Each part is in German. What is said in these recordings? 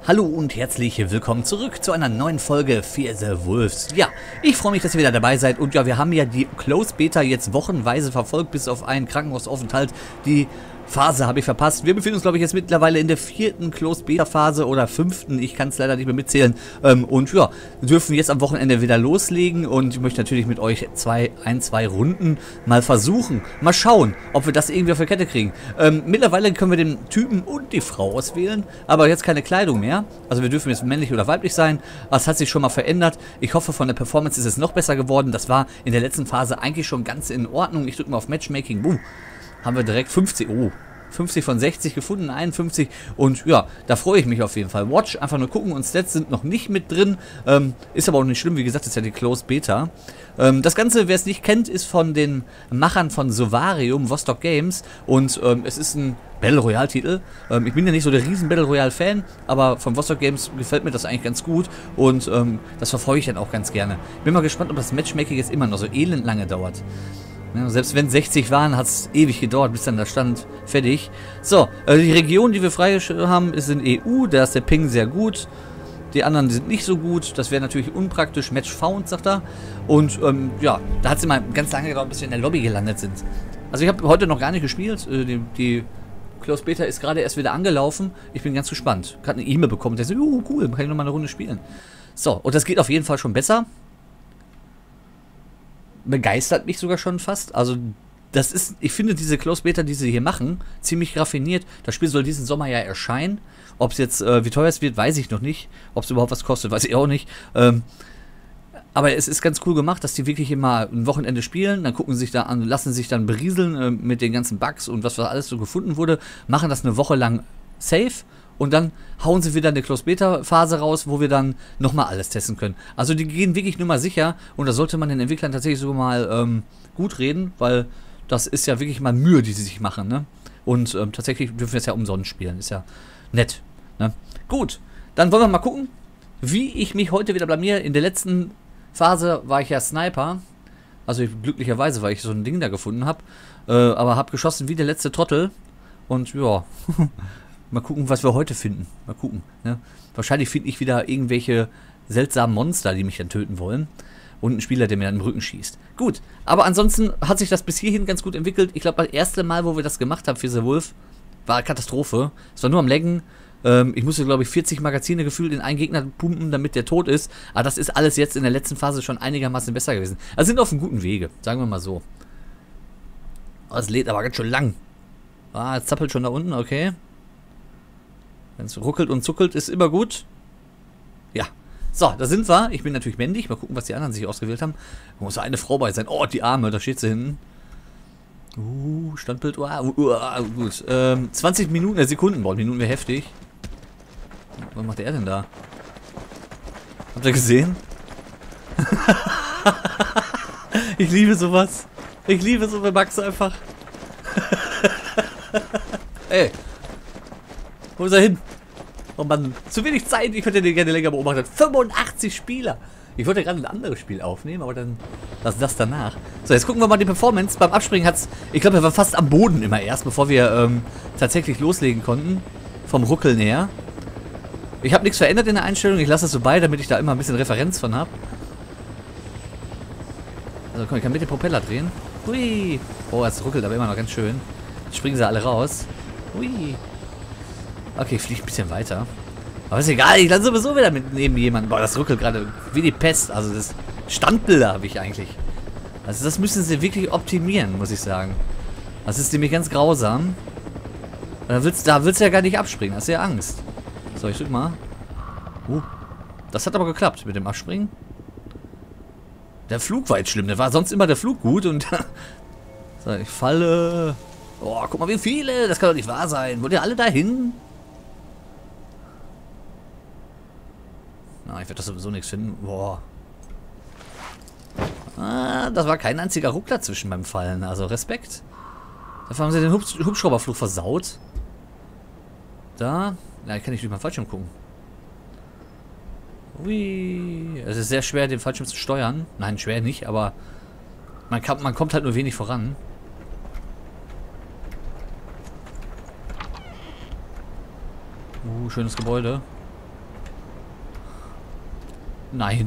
Hallo und herzlich willkommen zurück zu einer neuen Folge Fear the Wolves. Ja, ich freue mich, dass ihr wieder dabei seid und ja, wir haben ja die Closed Beta jetzt wochenweise verfolgt, bis auf einen Krankenhausaufenthalt. Die Phase habe ich verpasst. Wir befinden uns, glaube ich, jetzt mittlerweile in der 4. Closed Beta Phase oder 5. Ich kann es leider nicht mehr mitzählen. Und ja, wir dürfen jetzt am Wochenende wieder loslegen und ich möchte natürlich mit euch zwei Runden mal versuchen. Mal schauen, ob wir das irgendwie auf die Kette kriegen. Mittlerweile können wir den Typen und die Frau auswählen, aber jetzt keine Kleidung mehr. Also wir dürfen jetzt männlich oder weiblich sein. Das hat sich schon mal verändert. Ich hoffe, von der Performance ist es noch besser geworden. Das war in der letzten Phase eigentlich schon ganz in Ordnung. Ich drücke mal auf Matchmaking. Haben wir direkt 50, 50 von 60 gefunden, 51 und ja, da freue ich mich auf jeden Fall. Watch, einfach nur gucken und Stats sind noch nicht mit drin, ist aber auch nicht schlimm, wie gesagt, ist ja die Closed Beta. Das Ganze, wer es nicht kennt, ist von den Machern von Sovarium, Vostok Games und es ist ein Battle Royale Titel. Ich bin ja nicht so der riesen Battle Royale Fan, aber von Vostok Games gefällt mir das eigentlich ganz gut und das verfolge ich dann auch ganz gerne. Bin mal gespannt, ob das Matchmaking jetzt immer noch so elend lange dauert. Ja, selbst wenn 60 waren, hat es ewig gedauert, bis dann da stand, fertig. So, die Regionen, die wir freigeschaltet haben, sind EU, da ist der Ping sehr gut. Die anderen sind nicht so gut, das wäre natürlich unpraktisch. Match found, sagt er. Und ja, da hat es immer ganz lange gedauert, bis wir in der Lobby gelandet sind. Also ich habe heute noch gar nicht gespielt, die Closed Beta ist gerade erst wieder angelaufen. Ich bin ganz gespannt. Gerade eine E-Mail bekommen, der so, cool, kann ich nochmal eine Runde spielen. So, und das geht auf jeden Fall schon besser. Begeistert mich sogar schon fast. Also das ist, ich finde diese Closed Beta, die sie hier machen, ziemlich raffiniert. Das Spiel soll diesen Sommer ja erscheinen. Ob es jetzt, wie teuer es wird, weiß ich noch nicht. Ob es überhaupt was kostet, weiß ich auch nicht. Aber es ist ganz cool gemacht, dass die wirklich immer ein Wochenende spielen, dann gucken sie sich da an, lassen sich dann berieseln mit den ganzen Bugs und was alles so gefunden wurde, machen das eine Woche lang safe. Und dann hauen sie wieder eine Closed Beta Phase raus, wo wir dann nochmal alles testen können. Also die gehen wirklich nur mal sicher und da sollte man den Entwicklern tatsächlich so mal gut reden, weil das ist ja wirklich mal Mühe, die sie sich machen, ne? Und tatsächlich dürfen wir es ja umsonst spielen, ist ja nett, ne? Gut, dann wollen wir mal gucken, wie ich mich heute wieder blamiere. In der letzten Phase war ich ja Sniper, also glücklicherweise, weil ich so ein Ding da gefunden habe, aber habe geschossen wie der letzte Trottel und ja... Mal gucken, was wir heute finden. Mal gucken. Ne? Wahrscheinlich finde ich wieder irgendwelche seltsamen Monster, die mich dann töten wollen. Und einen Spieler, der mir dann im Rücken schießt. Gut, aber ansonsten hat sich das bis hierhin ganz gut entwickelt. Ich glaube, das erste Mal, wo wir das gemacht haben für The Wolf, war eine Katastrophe. Es war nur am Laggen. Ich musste, glaube ich, 40 Magazine gefühlt in einen Gegner pumpen, damit der tot ist. Aber das ist alles jetzt in der letzten Phase schon einigermaßen besser gewesen. Also sind auf einem guten Wege, sagen wir mal so. Es lädt aber ganz schön lang. Ah, es zappelt schon da unten, okay. Wenn es ruckelt und zuckelt, ist immer gut. Ja. So, da sind wir. Ich bin natürlich männlich. Mal gucken, was die anderen sich ausgewählt haben. Da muss eine Frau bei sein. Oh, die Arme, da steht sie hinten. Standbild. Gut. 20 Minuten, Sekunden. Boah, Minuten wäre heftig. Was macht der denn da? Habt ihr gesehen? Ich liebe sowas. Ich liebe so bei Max einfach. Ey. Wo ist er hin? Oh Mann, zu wenig Zeit, ich könnte den gerne länger beobachten. 85 Spieler! Ich wollte gerade ein anderes Spiel aufnehmen, aber dann lass das danach. So, jetzt gucken wir mal die Performance. Beim Abspringen hat's, ich glaube, er war fast am Boden immer erst, bevor wir tatsächlich loslegen konnten. Vom Ruckeln her. Ich habe nichts verändert in der Einstellung, ich lasse es so bei, damit ich da immer ein bisschen Referenz von habe. Also komm, ich kann mit dem Propeller drehen. Hui! Oh, es ruckelt aber immer noch ganz schön. Jetzt springen sie alle raus. Hui! Okay, ich fliege ein bisschen weiter. Aber ist egal, ich lande sowieso wieder mit neben jemandem. Boah, das ruckelt gerade wie die Pest. Also das Standbilder habe ich eigentlich. Also das müssen sie wirklich optimieren, muss ich sagen. Das ist nämlich ganz grausam. Da willst du ja gar nicht abspringen, hast du ja Angst. So, ich drück mal. Das hat aber geklappt mit dem Abspringen. Der Flug war jetzt schlimm, der war sonst immer der Flug gut und... So, ich falle... Oh, guck mal, wie viele! Das kann doch nicht wahr sein. Wollt ihr alle dahin? Na, ich werde das sowieso nichts finden. Boah. Ah, das war kein einziger Ruck dazwischen beim Fallen. Also Respekt. Dafür haben sie den Hubschrauberflug versaut. Da. Ja, kann ich durch meinen Fallschirm gucken. Ui. Es ist sehr schwer, den Fallschirm zu steuern. Nein, schwer nicht, aber man kommt halt nur wenig voran. Schönes Gebäude. Nein.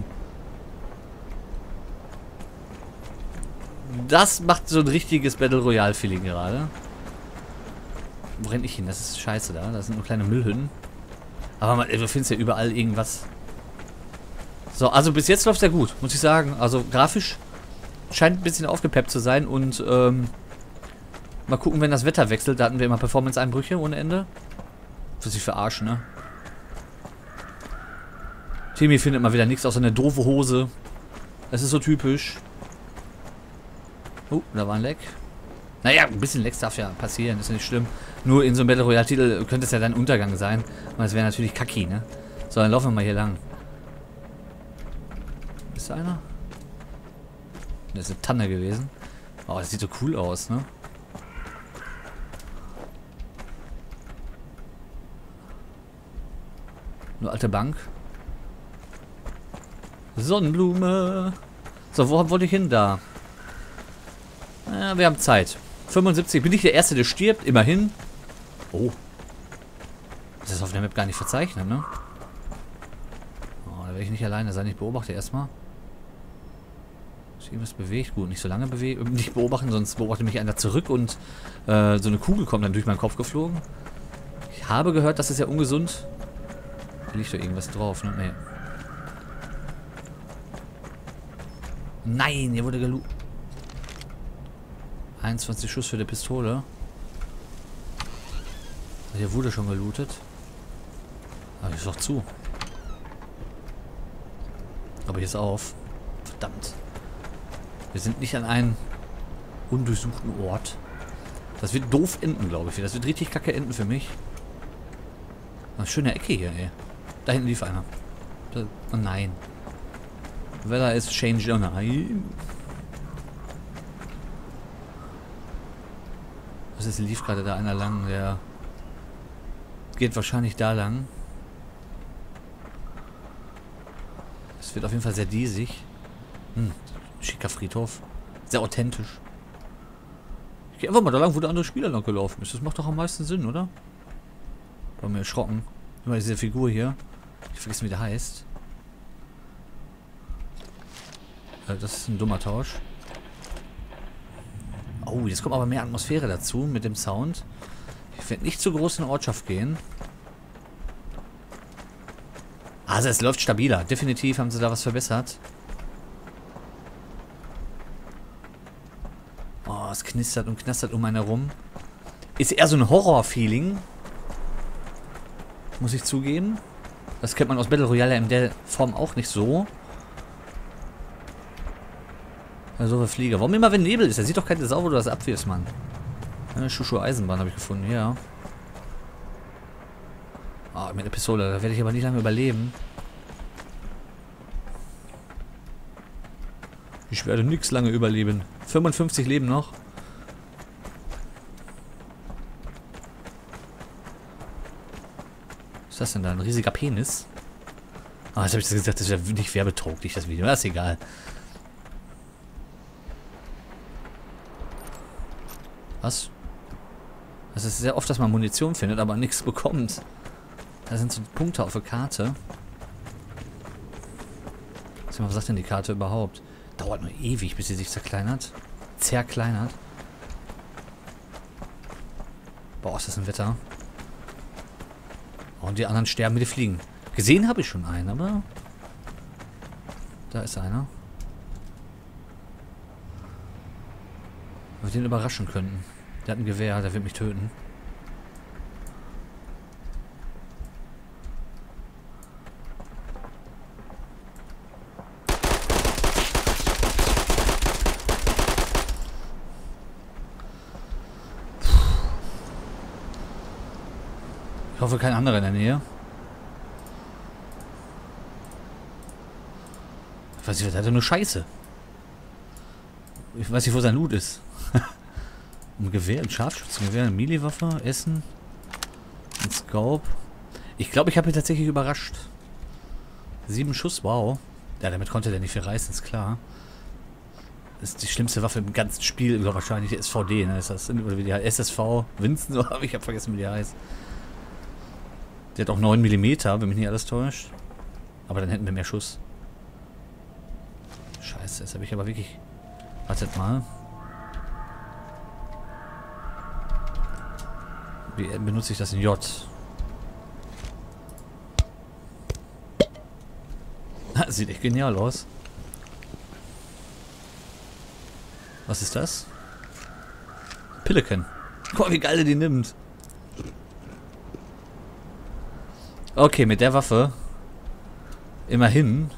Das macht so ein richtiges Battle Royale Feeling gerade. Wo renn ich hin? Das ist scheiße da. Das sind nur kleine Müllhütten. Aber du findest ja überall irgendwas. So, also bis jetzt läuft es ja gut, muss ich sagen. Also grafisch scheint ein bisschen aufgepeppt zu sein. Und mal gucken, wenn das Wetter wechselt. Da hatten wir immer Performance-Einbrüche ohne Ende. Für sich verarschen, ne? Timmy findet mal wieder nichts außer eine doofe Hose. Das ist so typisch. Oh, da war ein Leck. Naja, ein bisschen Lecks darf ja passieren, ist ja nicht schlimm. Nur in so einem Battle Royale-Titel könnte es ja dein Untergang sein. Und das wäre natürlich kacki, ne? So, dann laufen wir mal hier lang. Ist da einer? Das ist eine Tanne gewesen. Oh, das sieht so cool aus, ne? Nur alte Bank. Sonnenblume. So, wo wollte ich hin da? Ja, wir haben Zeit. 75. Bin ich der Erste, der stirbt? Immerhin. Oh. Das ist auf der Map gar nicht verzeichnet, ne? Oh, da werde ich nicht alleine sein. Ich beobachte erstmal. Ist irgendwas bewegt? Gut, nicht so lange bewegen. Nicht beobachten, sonst beobachtet mich einer zurück und so eine Kugel kommt dann durch meinen Kopf geflogen. Ich habe gehört, das ist ja ungesund. Da liegt doch irgendwas drauf, ne? Nee. Nein, hier wurde gelootet. 21 Schuss für die Pistole. Hier wurde schon gelootet. Aber hier ist doch zu. Aber hier ist auf. Verdammt. Wir sind nicht an einem undurchsuchten Ort. Das wird doof enden, glaube ich. Das wird richtig kacke enden für mich. Eine schöne Ecke hier, ey. Da hinten lief einer. Da, oh nein. Weather is changed. Oh nein. Was ist, lief gerade da einer lang, der geht wahrscheinlich da lang. Es wird auf jeden Fall sehr diesig. Schicker Friedhof. Sehr authentisch. Ich gehe einfach mal da lang, wo der andere Spieler lang gelaufen ist. Das macht doch am meisten Sinn, oder? War mir erschrocken. Immer diese Figur hier. Ich vergesse, wie der heißt. Das ist ein dummer Tausch. Oh, jetzt kommt aber mehr Atmosphäre dazu mit dem Sound. Ich werde nicht zu groß in die Ortschaft gehen. Also es läuft stabiler. Definitiv haben sie da was verbessert. Oh, es knistert und knastert um einen herum. Ist eher so ein Horror-Feeling. Muss ich zugeben. Das kennt man aus Battle Royale in der Form auch nicht so. Also wir Flieger. Warum immer wenn Nebel ist? Er sieht doch keine Sau, wo du das abwirfst, Mann. Eine Schuschu-Eisenbahn habe ich gefunden, ja. Ah, mit der Pistole. Da werde ich aber nicht lange überleben. Ich werde nichts lange überleben. 55 Leben noch. Was ist das denn da? Ein riesiger Penis? Ah, jetzt habe ich das gesagt, das wäre nicht werbetauglich, das Video. Das ist egal. Was? Das ist sehr oft, dass man Munition findet, aber nichts bekommt. Da sind so Punkte auf der Karte. Was sagt denn die Karte überhaupt? Dauert nur ewig, bis sie sich zerkleinert. Zerkleinert. Boah, ist das ein Wetter. Oh, und die anderen sterben mit den Fliegen. Gesehen habe ich schon einen, aber... Da ist einer. Ob wir den überraschen könnten. Der hat ein Gewehr, der wird mich töten. Ich hoffe, kein anderer in der Nähe. Ich weiß nicht, was hat er nur Scheiße. Ich weiß nicht, wo sein Loot ist. Ein Gewehr, ein Scharfschützengewehr, eine Melee-Waffe, Essen, ein Scope. Ich glaube, ich habe ihn tatsächlich überrascht. 7 Schuss, wow. Ja, damit konnte der nicht viel reißen, ist klar. Das ist die schlimmste Waffe im ganzen Spiel, wahrscheinlich die SVD, ne? Ist das, oder wie die heißt? SSV, Winston, aber ich habe vergessen, wie die heißt. Die hat auch 9 mm, wenn mich nicht alles täuscht. Aber dann hätten wir mehr Schuss. Scheiße, jetzt habe ich aber wirklich... Wartet mal. Wie benutze ich das in J? Sieht echt genial aus. Was ist das? Pelican. Guck mal, wie geil er die nimmt. Okay, mit der Waffe. Immerhin.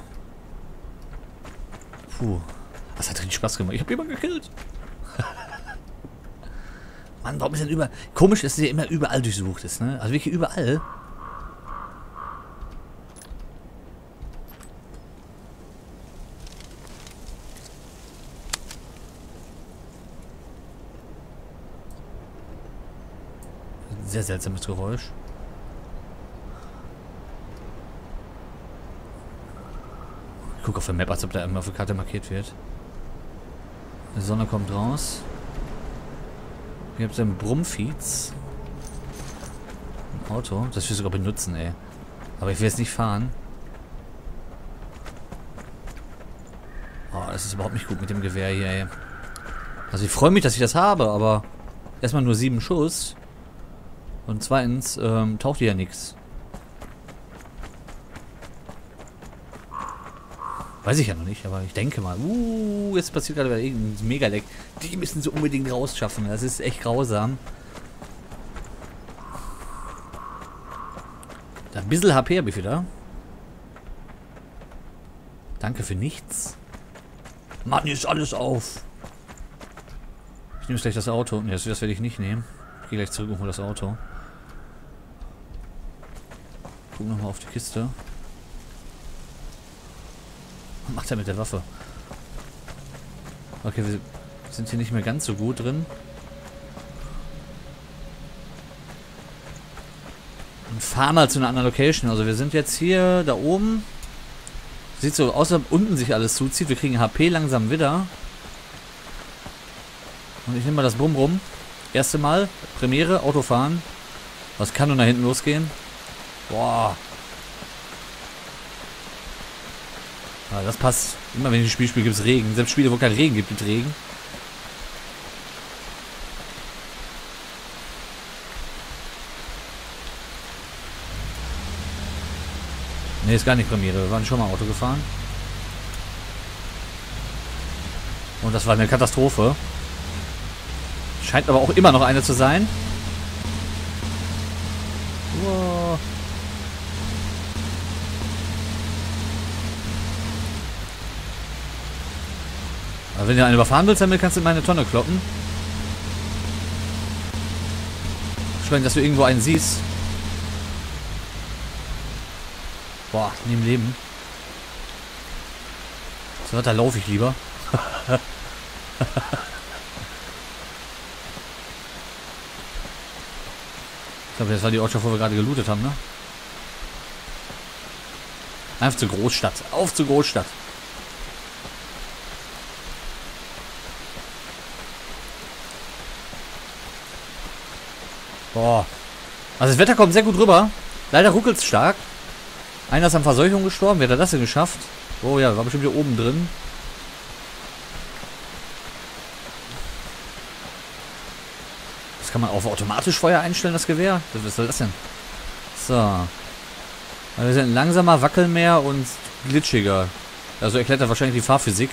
Puh. Das hat richtig Spaß gemacht. Ich habe jemanden gekillt. Mann, warum ist denn überall... Komisch, dass es ja immer überall durchsucht ist, ne? Also wirklich überall. Sehr seltsames Geräusch. Ich gucke auf der Map, als ob da immer auf der Karte markiert wird. Die Sonne kommt raus. Hier habt ihr ein Brummviehs. Ein Auto. Das will ich sogar benutzen, ey. Aber ich will jetzt nicht fahren. Oh, das ist überhaupt nicht gut mit dem Gewehr hier, ey. Also ich freue mich, dass ich das habe, aber erstmal nur 7 Schuss. Und zweitens taucht hier ja nichts. Weiß ich ja noch nicht, aber ich denke mal. Jetzt passiert gerade wieder irgendein Mega-Leck. Die müssen sie unbedingt rausschaffen. Das ist echt grausam. Da ein bisschen HP habe ich wieder. Danke für nichts. Mann, hier ist alles auf. Ich nehme jetzt gleich das Auto. Ne, das werde ich nicht nehmen. Ich gehe gleich zurück und hole das Auto. Guck nochmal auf die Kiste. Was macht er mit der Waffe? Okay, wir sind hier nicht mehr ganz so gut drin. Und fahren mal zu einer anderen Location. Also wir sind jetzt hier da oben. Sieht so aus, als ob unten sich alles zuzieht. Wir kriegen HP langsam wieder. Und ich nehme mal das Brumm. Erste Mal. Premiere, Autofahren. Was kann nun da hinten losgehen? Boah. Ja, das passt. Immer wenn ich ein Spiel spiele, gibt es Regen. Selbst Spiele, wo kein Regen gibt, gibt Regen. Ne, ist gar nicht Premiere. Wir waren schon mal Auto gefahren. Und das war eine Katastrophe. Scheint aber auch immer noch eine zu sein. Wow. Aber wenn du einen überfahren willst, dann kannst du in meine Tonne kloppen. Schön, dass du irgendwo einen siehst. Boah, nie im Leben. So, da laufe ich lieber. Ich glaube, das war die Ortschaft, wo wir gerade gelootet haben, ne? Einfach zur Großstadt. Auf zur Großstadt. Boah. Also das Wetter kommt sehr gut rüber. Leider ruckelt es stark. Einer ist an Verseuchung gestorben. Wer hat das denn geschafft? Oh ja, war bestimmt hier oben drin. Das kann man auf automatisch Feuer einstellen, das Gewehr. Was soll das denn? So. Also wir sind langsamer, wackeln mehr und glitschiger. Also erklärt er wahrscheinlich die Fahrphysik.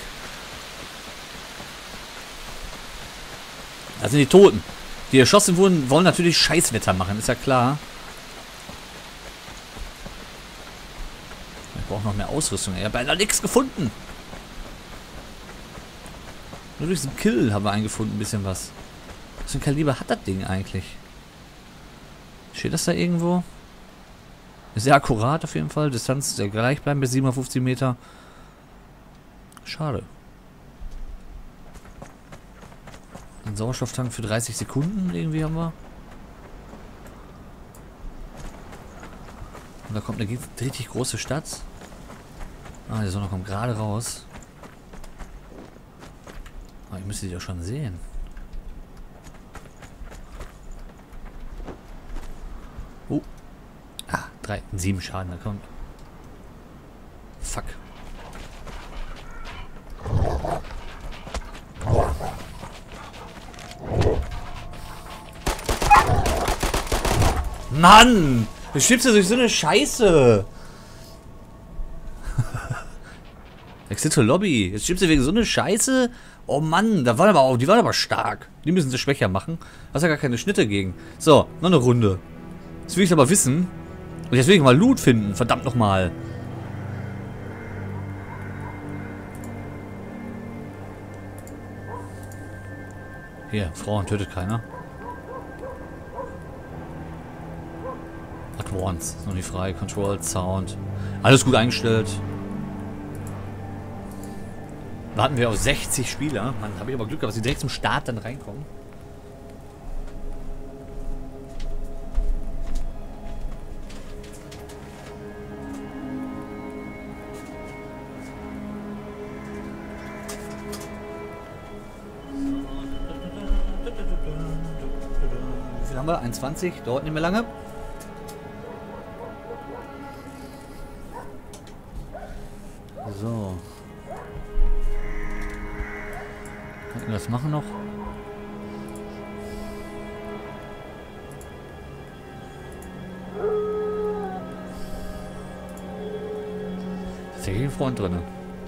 Das sind die Toten. Die erschossen wurden, wollen natürlich Scheißwetter machen, ist ja klar. Ich brauche noch mehr Ausrüstung. Ich habe beinahe nichts gefunden. Nur durch diesen Kill haben wir eingefunden, ein bisschen was. Was für ein Kaliber hat das Ding eigentlich? Steht das da irgendwo? Sehr akkurat auf jeden Fall. Distanz sehr gleich bleiben bis 750 Meter. Schade. Ein Sauerstofftank für 30 Sekunden irgendwie haben wir. Und da kommt eine richtig große Stadt. Ah, die Sonne kommt gerade raus. Aber ich müsste die doch schon sehen. Oh. Ah, 7 Schaden, da kommt. Fuck. Mann! Du schiebst ja durch so eine Scheiße! Exit zur Lobby. Jetzt schiebst du wegen so eine Scheiße? Oh Mann, die waren aber stark. Die müssen sie schwächer machen. Hast ja gar keine Schnitte gegen. So, noch eine Runde. Jetzt will ich aber wissen. Und jetzt will ich mal Loot finden. Verdammt nochmal. Hier, Frauen tötet keiner. At once. Ist noch nicht frei. Controlled, Sound. Alles gut eingestellt. Warten wir auf 60 Spieler. Mann, habe ich aber Glück, dass sie direkt zum Start dann reinkommen. Wie viel haben wir? 21. Dauert nicht mehr lange. So. Können wir das machen noch? Ist ja hier ein Freund drin.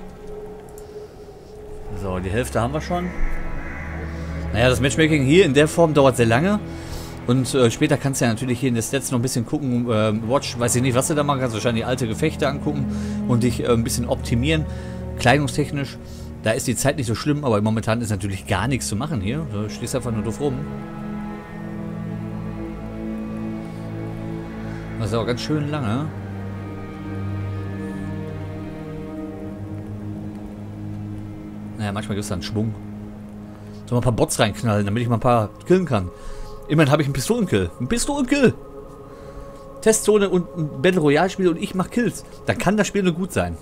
So, die Hälfte haben wir schon. Naja, das Matchmaking hier in der Form dauert sehr lange. Und später kannst du ja natürlich hier in den Stats noch ein bisschen gucken. Watch, weiß ich nicht, was du da machen kannst. Wahrscheinlich alte Gefechte angucken und dich ein bisschen optimieren. Kleidungstechnisch. Da ist die Zeit nicht so schlimm, aber momentan ist natürlich gar nichts zu machen hier. Du stehst einfach nur doof rum. Das ist auch ganz schön lange. Naja, manchmal gibt es da einen Schwung. Soll mal ein paar Bots reinknallen, damit ich mal ein paar killen kann. Immerhin habe ich einen Pistolenkill. Ein Pistolenkill! Testzone und ein Battle Royale Spiel und ich mache Kills. Dann kann das Spiel nur gut sein.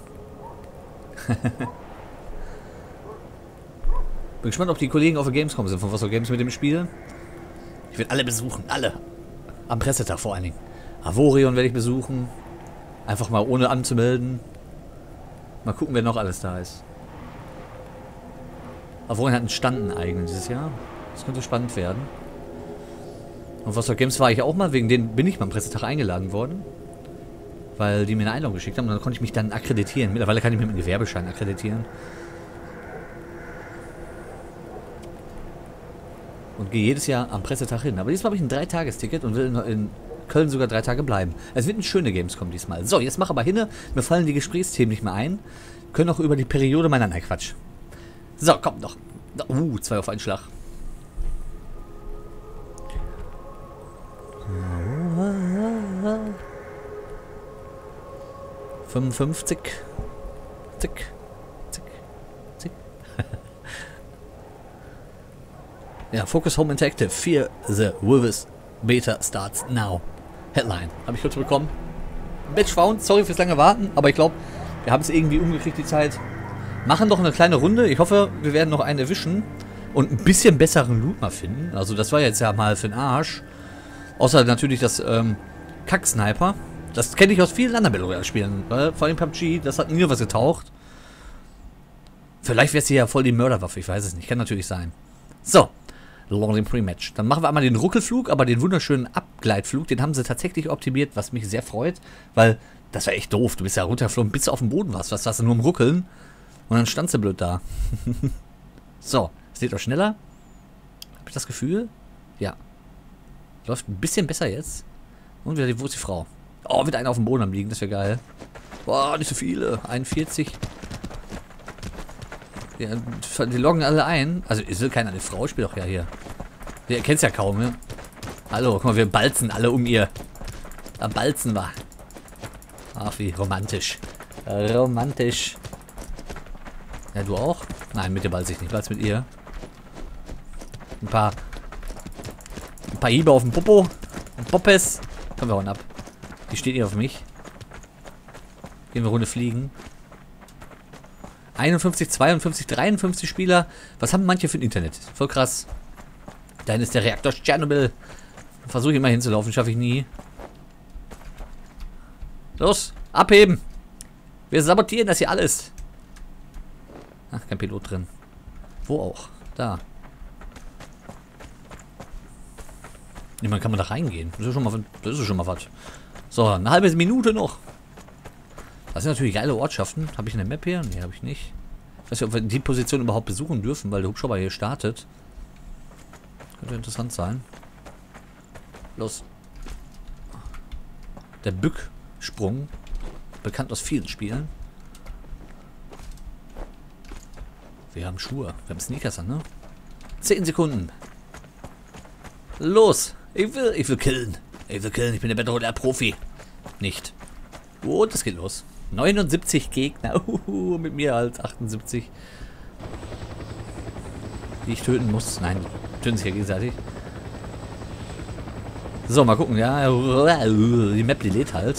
Bin gespannt, ob die Kollegen auf der Gamescom sind, von was für Games mit dem Spiel. Ich werde alle besuchen, alle. Am Pressetag vor allen Dingen. Avorion werde ich besuchen. Einfach mal ohne anzumelden. Mal gucken, wer noch alles da ist. Avorion hat einen Stand einen eigenen dieses Jahr. Das könnte spannend werden. Und was für Games war ich auch mal, wegen denen bin ich beim Pressetag eingeladen worden. Weil die mir eine Einladung geschickt haben und dann konnte ich mich dann akkreditieren. Mittlerweile kann ich mich mit einem Gewerbeschein akkreditieren. Und gehe jedes Jahr am Pressetag hin. Aber diesmal habe ich ein 3-Tages-Ticket und will in Köln sogar 3 Tage bleiben. Es wird ein schöne Gamescom diesmal. So, jetzt mach aber hin. Mir fallen die Gesprächsthemen nicht mehr ein. Können auch über die Periode meiner... Nein, Quatsch. So, kommt noch. 2 auf einen Schlag. 55. Zick. Zick. Zick. Ja, Focus Home Interactive. Fear the Wolves Beta starts now. Headline. Habe ich kurz bekommen. Batch found. Sorry fürs lange Warten, aber ich glaube, wir haben es irgendwie umgekriegt, die Zeit. Machen doch eine kleine Runde. Ich hoffe, wir werden noch einen erwischen und ein bisschen besseren Loot mal finden. Also das war jetzt ja mal für den Arsch. Außer natürlich das Kack-Sniper. Das kenne ich aus vielen anderen Battle Royale Spielen. Vor allem PUBG, das hat nie was getaucht. Vielleicht wäre es hier ja voll die Mörderwaffe, ich weiß es nicht. Kann natürlich sein. So, Long Pre-Match. Dann machen wir einmal den Ruckelflug, aber den wunderschönen Abgleitflug, den haben sie tatsächlich optimiert, was mich sehr freut. Weil das war echt doof. Du bist ja runtergeflogen, bis du auf dem Boden warst. Was warst du nur im Ruckeln? Und dann standst du blöd da. So, es geht doch schneller. Habe ich das Gefühl? Ja. Läuft ein bisschen besser jetzt. Und wieder, wo ist die Frau? Oh, wird einer auf dem Boden am liegen, das wäre geil. Boah, nicht so viele. 41. Ja, die loggen alle ein. Also, es will keiner eine Frau, spielt doch ja hier. Der kennt's ja kaum, ne? Hallo, guck mal, wir balzen alle um ihr. Da balzen wir. Ach, wie romantisch. Romantisch. Ja, du auch? Nein, mit dir balze ich nicht. Balz mit ihr. Ein paar Hiebe auf dem Popo. Und Poppes. Kommen wir hauen ab. Die steht hier auf mich. Gehen wir Runde fliegen. 51, 52, 53 Spieler. Was haben manche für ein Internet? Voll krass. Dann ist der Reaktor Tschernobyl. Versuche ich immer hinzulaufen, schaffe ich nie. Los, abheben. Wir sabotieren das hier alles. Ach, kein Pilot drin. Wo auch? Da. Niemand kann man da reingehen. Das ist schon mal was. So, eine halbe Minute noch. Das sind natürlich geile Ortschaften. Habe ich eine Map hier? Nee, habe ich nicht. Ich weiß nicht, ob wir die Position überhaupt besuchen dürfen, weil der Hubschrauber hier startet. Könnte interessant sein. Los. Der Bücksprung. Bekannt aus vielen Spielen. Wir haben Schuhe. Wir haben Sneakers an, ne? 10 Sekunden. Los. Ich will killen. Ich bin der Battle Royale Profi. Nicht. Und es geht los. 79 Gegner. Mit mir als 78. Die ich töten muss. Nein, töten sich ja gegenseitig. So, mal gucken. Ja, die Map, die lädt halt.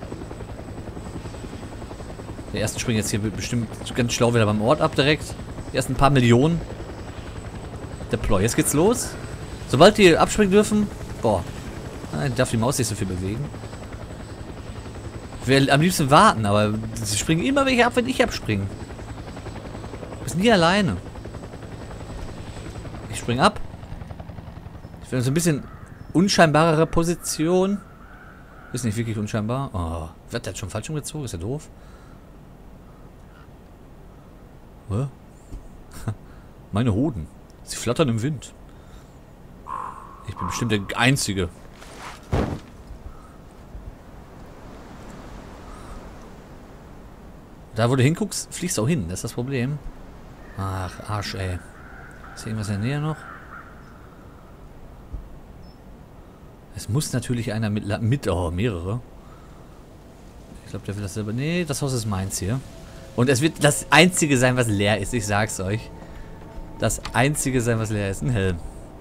Der erste springt jetzt hier bestimmt ganz schlau wieder beim Ort ab direkt. Die ersten paar Millionen. Deploy. Jetzt geht's los. Sobald die abspringen dürfen. Boah. Darf die Maus nicht so viel bewegen. Ich will am liebsten warten, aber sie springen immer welche ab, wenn ich abspringe. Wir sind nie alleine. Ich springe ab. Ich will so ein bisschen unscheinbarere Position. Ist nicht wirklich unscheinbar. Oh, wird der schon falsch umgezogen? Ist ja doof. Hä? Meine Hoden. Sie flattern im Wind. Ich bin bestimmt der Einzige. Da, wo du hinguckst, fliegst du auch hin. Das ist das Problem. Ach, Arsch, ey. Ist irgendwas in der Nähe noch? Es muss natürlich einer mit oh, mehrere. Ich glaube, der will das selber. Nee, das Haus ist meins hier. Und es wird das Einzige sein, was leer ist. Ich sag's euch. Das Einzige sein, was leer ist. Ein Helm.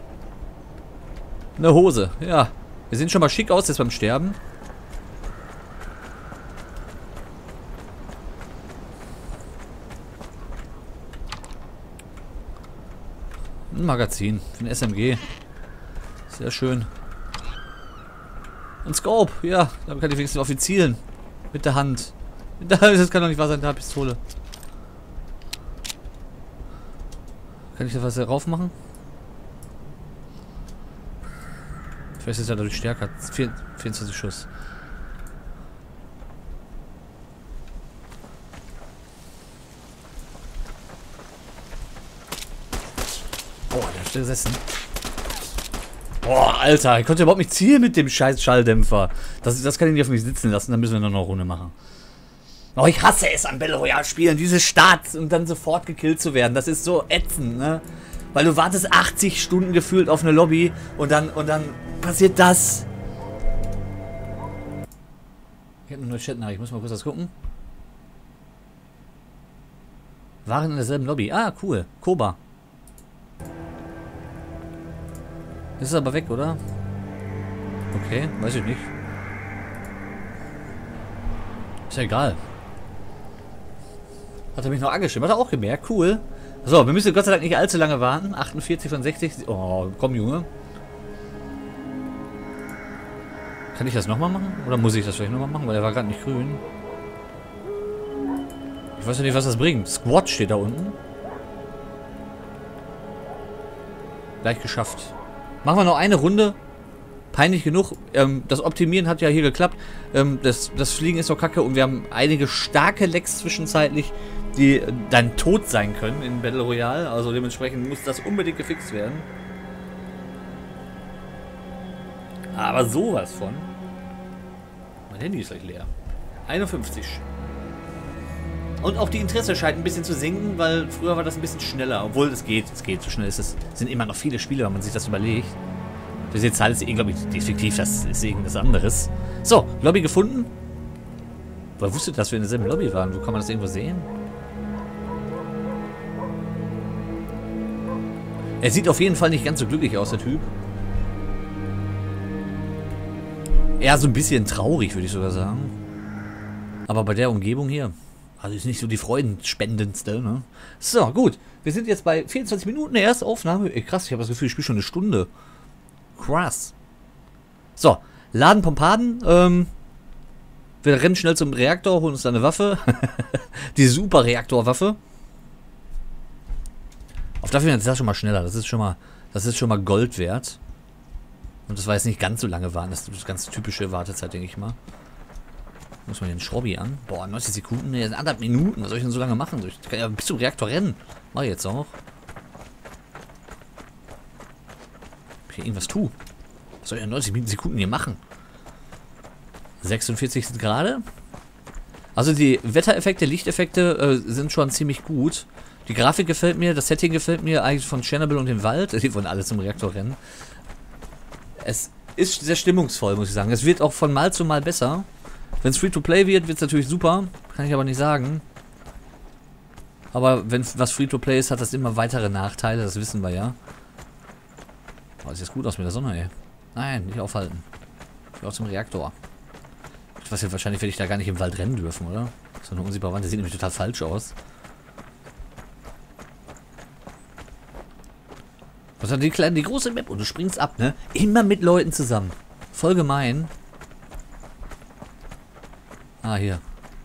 Eine Hose. Ja. Wir sehen schon mal schick aus jetzt beim Sterben. Ein Magazin für ein SMG. Sehr schön. Ein Scope. Ja, damit kann ich wenigstens auf ihn zielen. Mit der Hand. Das kann doch nicht wahr sein, da Pistole. Kann ich da was darauf machen? Vielleicht ist er dadurch stärker. 24 Schuss. Boah, der hat gesessen. Boah, Alter, ich konnte überhaupt nicht zielen mit dem scheiß Schalldämpfer. Das kann ich nicht auf mich sitzen lassen, dann müssen wir noch eine Runde machen. Oh, ich hasse es an Battle Royale Spielen, diese Starts und dann sofort gekillt zu werden. Das ist so ätzend, ne? Weil du wartest 80 Stunden gefühlt auf eine Lobby und dann passiert das. Ich habe eine neue Chatnachricht, ich muss mal kurz was gucken. Waren in derselben Lobby. Ah, cool. Koba. Ist aber weg, oder? Okay, weiß ich nicht. Ist ja egal. Hat er mich noch angeschrieben? Hat er auch gemerkt. Cool. So, wir müssen Gott sei Dank nicht allzu lange warten. 48 von 60. Oh, komm, Junge. Kann ich das nochmal machen? Oder muss ich das vielleicht nochmal machen? Weil er war gerade nicht grün. Ich weiß ja nicht, was das bringt. Squad steht da unten. Gleich geschafft. Machen wir noch eine Runde. Peinlich genug. Das Optimieren hat ja hier geklappt. Das Fliegen ist noch kacke und wir haben einige starke Lags zwischenzeitlich, die dann tot sein können in Battle Royale. Also dementsprechend muss das unbedingt gefixt werden. Aber sowas von. Mein Handy ist gleich leer. 51. Und auch die Interesse scheint ein bisschen zu sinken, weil früher war das ein bisschen schneller. Obwohl es geht, so schnell ist es. Es sind immer noch viele Spiele, wenn man sich das überlegt. Diese Zahl ist glaube ich, die ist fiktiv, das ist irgendwas anderes. So, Lobby gefunden. Woher wusstet ihr, dass wir in derselben Lobby waren? Wo kann man das irgendwo sehen? Er sieht auf jeden Fall nicht ganz so glücklich aus, der Typ. Eher so ein bisschen traurig, würde ich sogar sagen. Aber bei der Umgebung hier, also ist nicht so die freudenspendendste, ne? So, gut. Wir sind jetzt bei 24 Minuten der ersten Aufnahme. Ey, krass, ich habe das Gefühl, ich spiele schon eine Stunde. Krass. So, laden Pompaden. Wir rennen schnell zum Reaktor, holen uns da eine Waffe. Die super Reaktorwaffe. Auf dafür ist das schon mal schneller. Das ist schon mal Gold wert. Und das war jetzt nicht ganz so lange warten. Das ist das ganz typische Wartezeit, denke ich mal. Muss man den Schrobby an. Boah, 90 Sekunden, ne, 1,5 Minuten. Was soll ich denn so lange machen? Ich kann ja bis zum Reaktor rennen. Mach ich jetzt auch. Okay, irgendwas tun. Was soll ich in 90 Sekunden hier machen? 46 Grad. Also die Wettereffekte, Lichteffekte sind schon ziemlich gut. Die Grafik gefällt mir, das Setting gefällt mir eigentlich von Tschernobyl und dem Wald. Die wollen alle zum Reaktor rennen. Es ist sehr stimmungsvoll, muss ich sagen. Es wird auch von Mal zu Mal besser. Wenn es Free-to-Play wird, wird es natürlich super. Kann ich aber nicht sagen. Aber wenn was Free-to-Play ist, hat das immer weitere Nachteile. Das wissen wir ja. Oh, sieht jetzt gut aus mit der Sonne, ey. Nein, nicht aufhalten. Ich will aus dem Reaktor. Ich weiß ja, wahrscheinlich werde ich da gar nicht im Wald rennen dürfen, oder? So eine unsichtbare Wand, der sieht nämlich total falsch aus. Was hat die kleine, die große Map und du springst ab, ne? Immer mit Leuten zusammen. Voll gemein. Ah, hier.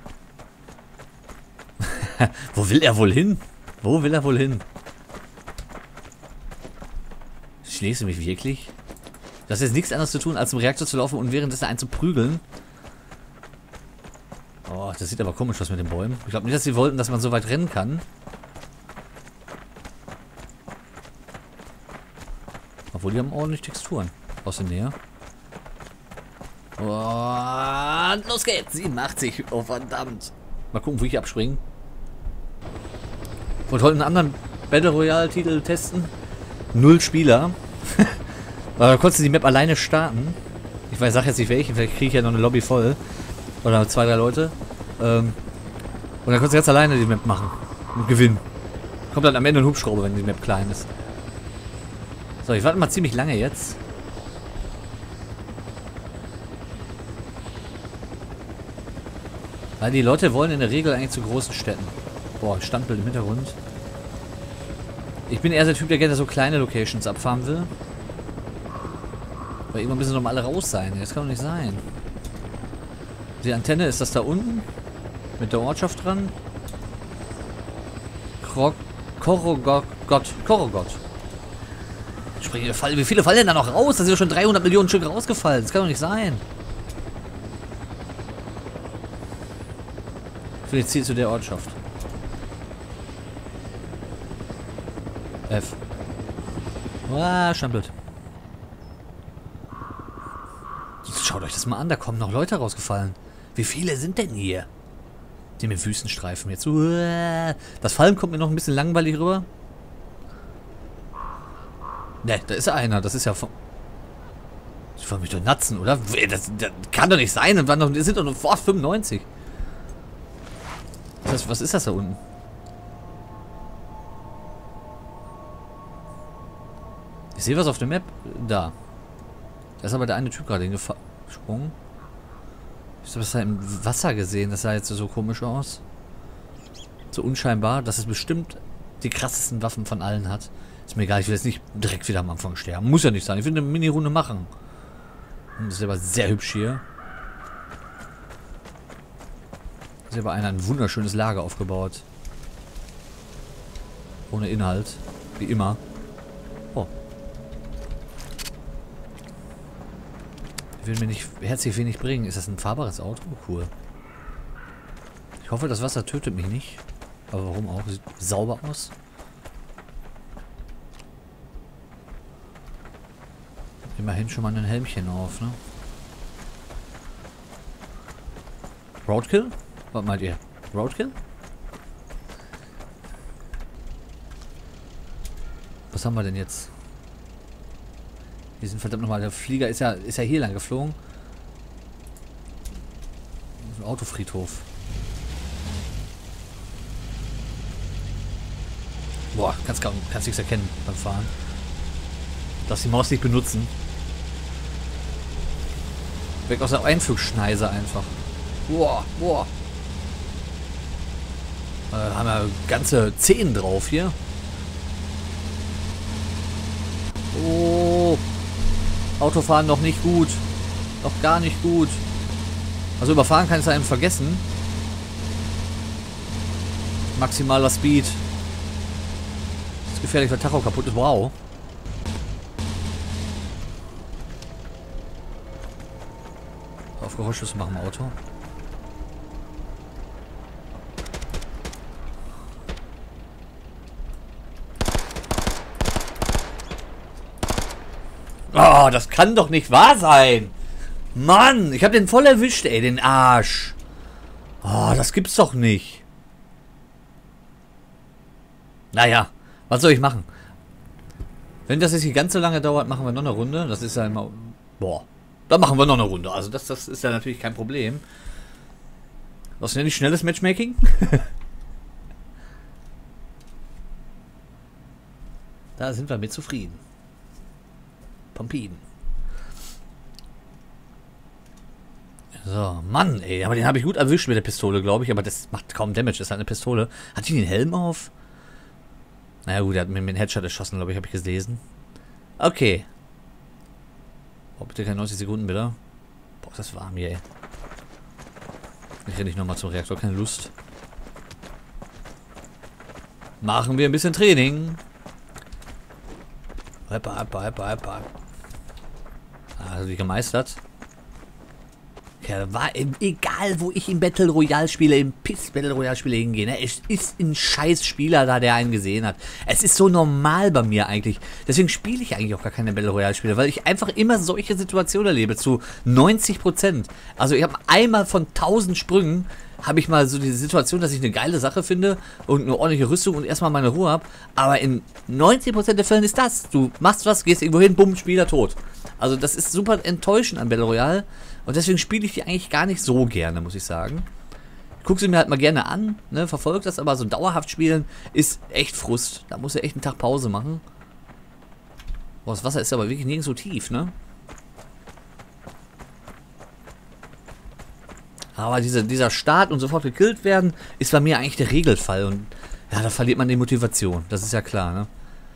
Wo will er wohl hin? Wo will er wohl hin? Schlägst du mich wirklich? Du hast jetzt nichts anderes zu tun, als zum Reaktor zu laufen und währenddessen einen zu prügeln. Oh, das sieht aber komisch aus mit den Bäumen. Ich glaube nicht, dass sie wollten, dass man so weit rennen kann. Obwohl, die haben ordentlich Texturen. Aus der Nähe. Und los geht's. 87. Oh, verdammt. Mal gucken, wo ich abspringe. Und heute einen anderen Battle Royale Titel testen. 0 Spieler. Aber da konntest du die Map alleine starten. Ich weiß, sag jetzt nicht welche. Vielleicht kriege ich ja noch eine Lobby voll. Oder 2, 3 Leute. Und dann konntest du ganz alleine die Map machen. Und gewinnen. Kommt dann am Ende ein Hubschrauber, wenn die Map klein ist. So, ich warte mal ziemlich lange jetzt. Weil die Leute wollen in der Regel eigentlich zu großen Städten. Boah, Standbild im Hintergrund. Ich bin eher der Typ, der gerne so kleine Locations abfahren will. Aber irgendwann müssen doch mal alle raus sein. Das kann doch nicht sein. Die Antenne, ist das da unten? Mit der Ortschaft dran? Korogot. Wie viele fallen denn da noch raus? Da sind ja schon 300 Millionen Stück rausgefallen. Das kann doch nicht sein. Vielleicht Ziel zu der Ortschaft. F. Ah, Standbild. Schaut euch das mal an, da kommen noch Leute rausgefallen. Wie viele sind denn hier? Die mit Wüstenstreifen jetzt. Das Fallen kommt mir noch ein bisschen langweilig rüber. Ne, da ist einer. Das ist ja von... Ich wollte mich doch natzen, oder? Das kann doch nicht sein. Wir sind doch noch vor 95. Was ist das da unten? Ich sehe was auf der Map. Da. Da ist aber der eine Typ gerade hingesprungen. Ich habe das da im Wasser gesehen. Das sah jetzt so komisch aus. So unscheinbar, dass es bestimmt die krassesten Waffen von allen hat. Ist mir egal, ich will jetzt nicht direkt wieder am Anfang sterben. Muss ja nicht sein. Ich will eine Mini-Runde machen. Das ist aber sehr hübsch hier. Da ist aber einer ein wunderschönes Lager aufgebaut. Ohne Inhalt. Wie immer. Oh. Will mir nicht herzlich wenig bringen. Ist das ein fahrbares Auto? Cool. Ich hoffe, das Wasser tötet mich nicht. Aber warum auch? Sieht sauber aus. Immerhin schon mal ein Helmchen auf, ne? Roadkill? Was meint ihr? Roadkill? Was haben wir denn jetzt? Wir sind verdammt nochmal. Der Flieger ist ja hier lang geflogen. Ein Autofriedhof. Boah, kannst nichts erkennen beim Fahren. Darfst die Maus nicht benutzen. Weg aus der Einflugschneise einfach. Boah, boah. Haben wir ganze 10 drauf hier. Oh. Autofahren noch nicht gut. Noch gar nicht gut. Also überfahren kann es einem vergessen. Maximaler Speed. Das ist gefährlich, weil Tacho kaputt ist. Wow. Geräuschlos machen im Auto. Oh, das kann doch nicht wahr sein. Mann, ich habe den voll erwischt, ey, den Arsch. Oh, das gibt's doch nicht. Naja, was soll ich machen? Wenn das jetzt nicht ganz so lange dauert, machen wir noch eine Runde. Das ist ja immer... Boah, dann machen wir noch eine Runde. Also das ist ja natürlich kein Problem. Was nenne ich schnelles Matchmaking? Da sind wir mit zufrieden. Pompiden. So, Mann, ey. Aber den habe ich gut erwischt mit der Pistole, glaube ich. Aber das macht kaum Damage. Das ist halt eine Pistole. Hat die den Helm auf? Naja gut, der hat mir mit dem Headshot erschossen, glaube ich. Habe ich gelesen. Okay. Oh, bitte keine 90 Sekunden, bitte. Boah, das warm hier, ey. Ich renne nicht nochmal zum Reaktor. Keine Lust. Machen wir ein bisschen Training. Also wie gemeistert. Ja, war egal, wo ich im Battle Royale spiele, im Piss Battle Royale spiele hingehe. Ne? Es ist ein scheiß Spieler da, der einen gesehen hat. Es ist so normal bei mir eigentlich. Deswegen spiele ich eigentlich auch gar keine Battle Royale Spiele, weil ich einfach immer solche Situationen erlebe, zu 90%. Also ich habe einmal von 1000 Sprüngen, habe ich mal so die Situation, dass ich eine geile Sache finde und eine ordentliche Rüstung und erstmal meine Ruhe habe. Aber in 90% der Fällen ist das. Du machst was, gehst irgendwo hin, bumm, Spieler tot. Also das ist super enttäuschend an Battle Royale. Und deswegen spiele ich die eigentlich gar nicht so gerne, muss ich sagen. Ich gucke sie mir halt mal gerne an, ne, verfolge das, aber so dauerhaft spielen ist echt Frust. Da muss er echt einen Tag Pause machen. Boah, das Wasser ist aber wirklich nirgends so tief, ne? Aber dieser Start und sofort gekillt werden, ist bei mir eigentlich der Regelfall. Und ja, da verliert man die Motivation. Das ist ja klar, ne?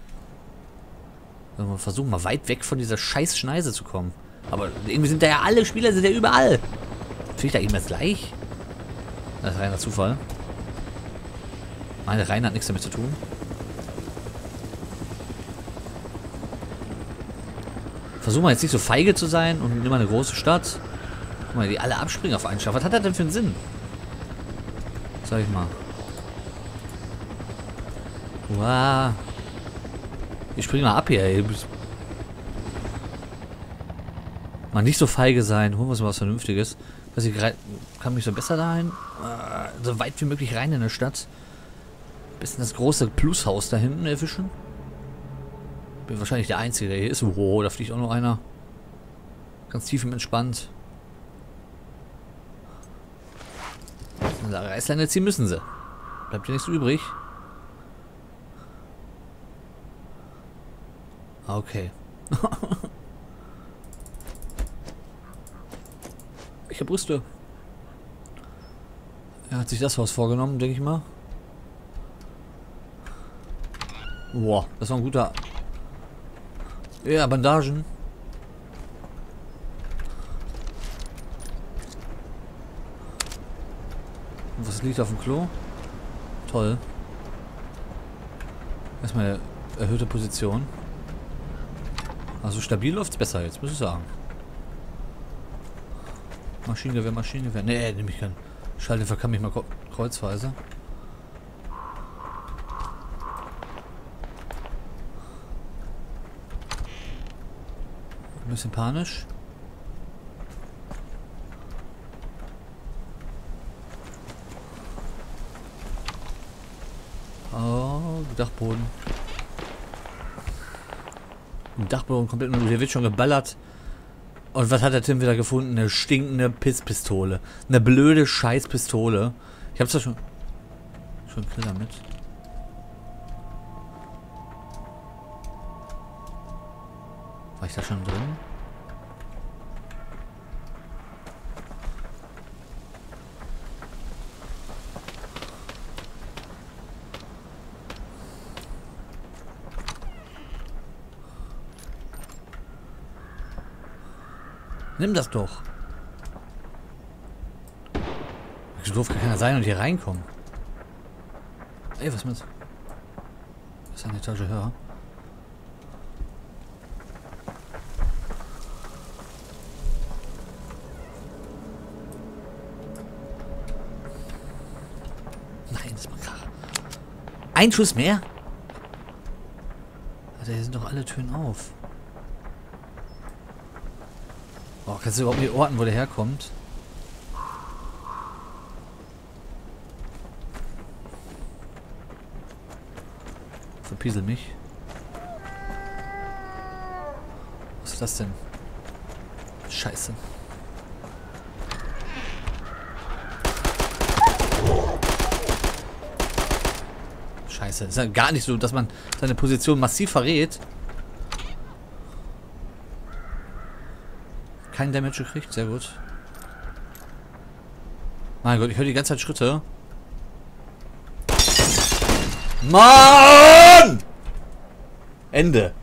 Also versuchen mal weit weg von dieser scheiß Schneise zu kommen. Aber irgendwie sind da ja alle Spieler, sind ja überall. Finde ich da eben jetzt gleich? Das ist reiner Zufall. Meine Reine hat nichts damit zu tun. Versuchen wir jetzt nicht so feige zu sein und nimm mal eine große Stadt. Guck mal, die alle abspringen auf einen Schaf. Was hat das denn für einen Sinn? Sag ich mal. Wow. Ich spring mal ab hier, ey. Mal nicht so feige sein. Holen wir uns mal was Vernünftiges. Weiß ich, kann mich so besser dahin. So weit wie möglich rein in der Stadt. Bisschen das große Plushaus da hinten erwischen. Bin wahrscheinlich der Einzige, der hier ist. Wow, da fliegt auch noch einer. Ganz tief und entspannt. Da Reißleine ziehen müssen sie. Bleibt hier nichts übrig. Okay. Ich habe Brüste. Er hat sich das Haus vorgenommen, denke ich mal. Boah, das war ein guter... Ja, Bandagen. Und was liegt auf dem Klo? Toll. Erstmal eine erhöhte Position. Also stabil läuft es besser jetzt, muss ich sagen. Maschinengewehr, Maschinengewehr. Nee, nehme ich keinen. Schalldämpfer kann mich mal kreuzweise. Ein bisschen panisch. Oh, Dachboden. Im Dachboden komplett nur. Hier wird schon geballert. Und was hat der Tim wieder gefunden? Eine stinkende Pisspistole. Eine blöde Scheißpistole. Ich hab's doch schon einen Kill damit. War ich da schon drin? Nimm das doch. So doof kann keiner sein und hier reinkommen. Ey, was mit? Das ist eine Etage höher. Ein Schuss mehr? Alter, hier sind doch alle Türen auf. Oh, kannst du überhaupt nicht orten, wo der herkommt? Verpiesel mich. Was ist das denn? Scheiße. Scheiße. Ist ja gar nicht so, dass man seine Position massiv verrät. Kein Damage gekriegt, sehr gut. Mein Gott, ich höre die ganze Zeit Schritte. Mann! Ende.